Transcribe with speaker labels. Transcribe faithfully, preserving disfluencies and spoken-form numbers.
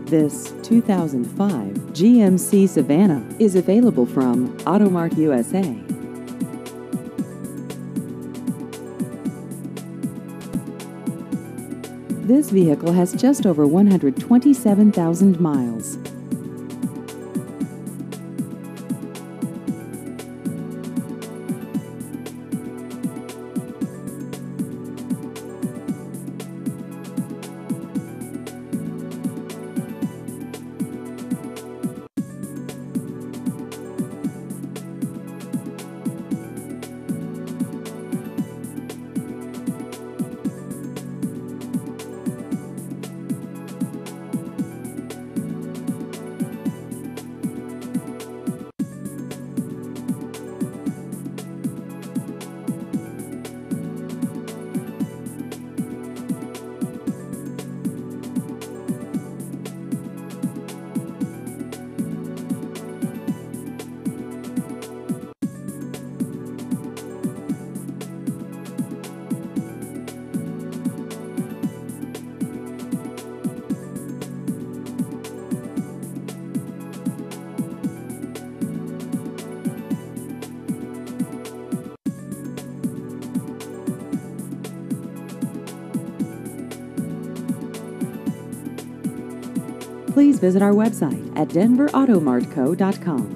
Speaker 1: This two thousand five G M C Savana is available from Auto Mart U S A. This vehicle has just over one hundred twenty-seven thousand miles. Please visit our website at denver auto mart co dot com.